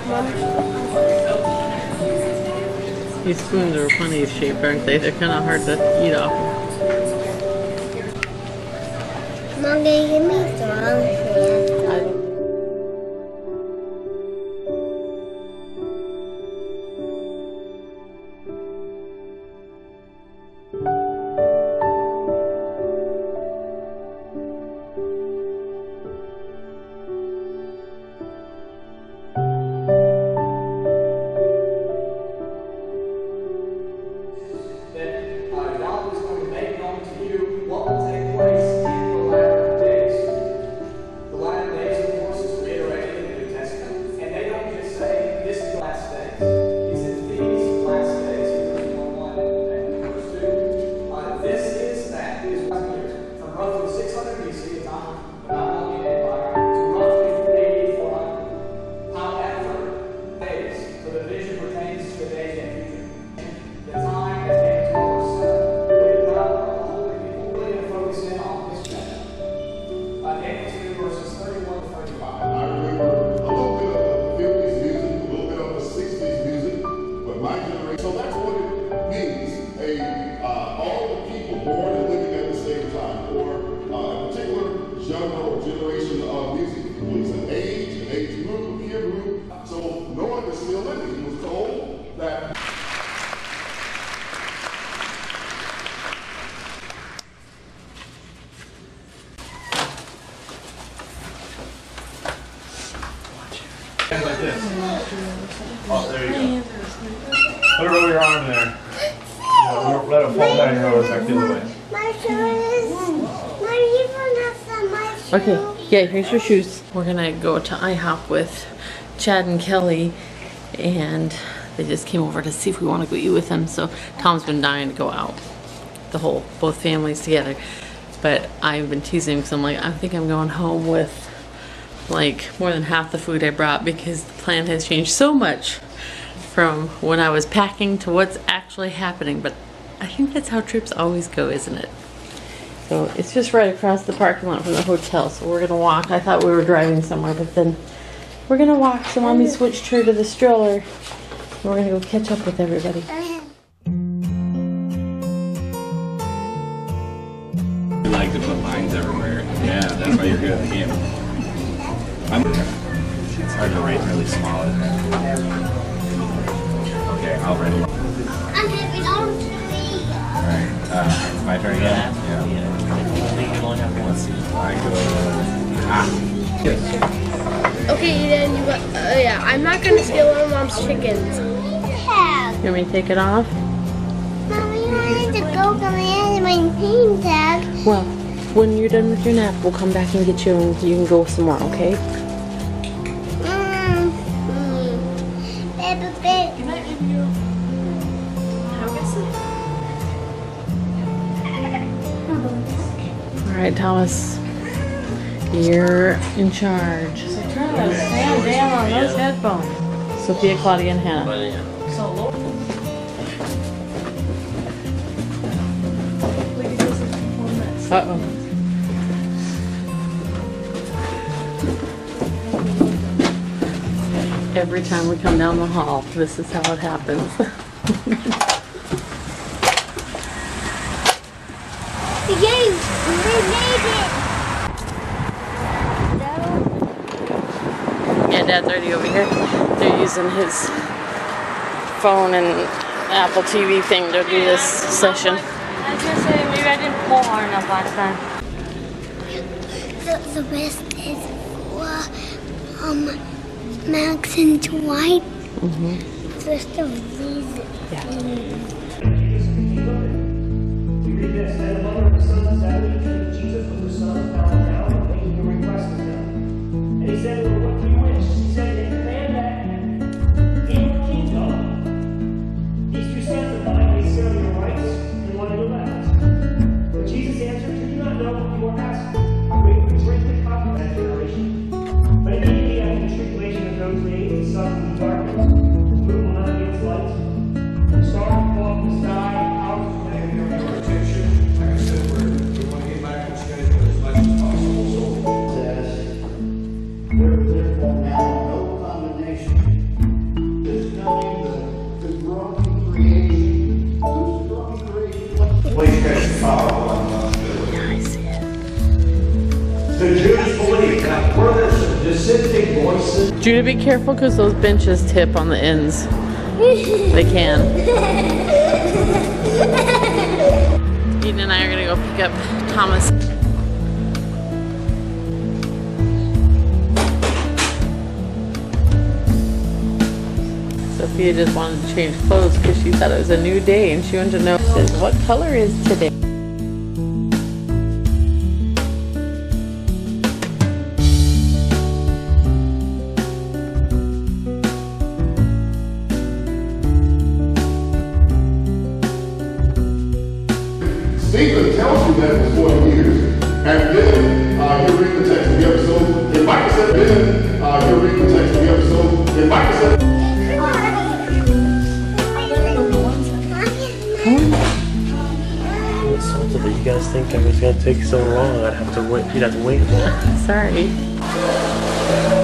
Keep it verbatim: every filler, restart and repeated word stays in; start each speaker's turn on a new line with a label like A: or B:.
A: These spoons are funny shaped, aren't they? They're kind of hard to eat off.
B: Mom, can you give me throwing hands?
C: Like this. Oh, there you go. Put it over your arm there. Let it fall down your nose back the other way.
B: My shoes. My even have some my shoes.
A: Okay, yeah, here's your shoes. We're gonna go to IHOP with Chad and Kelly, and they just came over to see if we want to go eat with them. So Tom's been dying to go out, the whole, both families together. But I've been teasing because I'm like, I think I'm going home with like more than half the food I brought because the plan has changed so much from when I was packing to what's actually happening. But I think that's how trips always go, isn't it? So it's just right across the parking lot from the hotel, so we're gonna walk. I thought we were driving somewhere, but then we're gonna walk. So Mommy switched her to the stroller and we're gonna go catch up with everybody.
D: You like to put lines everywhere. Yeah, that's why you're good at the game. I'm, it's hard to write really small. Okay, I'll write it.
B: I'm having all three.
D: Alright, uh, my turn again? Yeah. I go. Ah. Yes.
E: Okay, then you got. Uh, yeah, I'm not gonna steal one of Mom's chickens.
B: Yeah.
A: You want me to take it off?
B: Mommy, I need to go come in my name tag.
A: Well, when you're done with your nap, we'll come back and get you and you can go some more, okay?
B: Mm. Mm. Baby, baby.
E: Good night, baby girl. Have a good sleep.
A: Alright, Thomas. You're in charge. So turn the fan down on those headphones. Sophia, Claudia, and Hannah.
E: So low.
A: Uh-oh. Every time we come down the hall, this is how it happens.
B: Yay! We made it!
A: Yeah, Dad's already over here. They're using his phone and Apple T V thing to do this session.
E: I was gonna say, maybe I didn't pull hard enough last time.
B: The, the rest is for um, Max and Dwight.
A: Mm-hmm.
B: The rest of these.
A: Yeah.
F: We read this, and the mother of the son of Zebedee came to Jesus with her son, bowing down and making a request of him. And he said to her, what do you wish? She said, command that in your kingdom, these two sons of mine may sit on your right and one on your left. But Jesus answered, do you not know what you are asking? I'm going to drink the cup of that generation. But immediately after the tribulation of those days, the sun will be darkened, the moon will not give its light, the stars will fall from the sky, and powers will
G: and your attention, like I said, we're, we want to get back on schedule as much as possible. So,
F: says, there, there
A: Judah, be careful because those benches tip on the ends. They can. Eden and I are gonna go pick up Thomas. Sophia just wanted to change clothes because she thought it was a new day and she wanted to know, she says, what color is today?
G: Stephen tells you that it was forty years, and then uh, you read the text of the episode, and Micah said, then uh, you read the text of the episode, and Micah said,
F: I'm insulted that you guys think I was gonna take so long. I'd have to wait. You'd have to wait.
A: Sorry.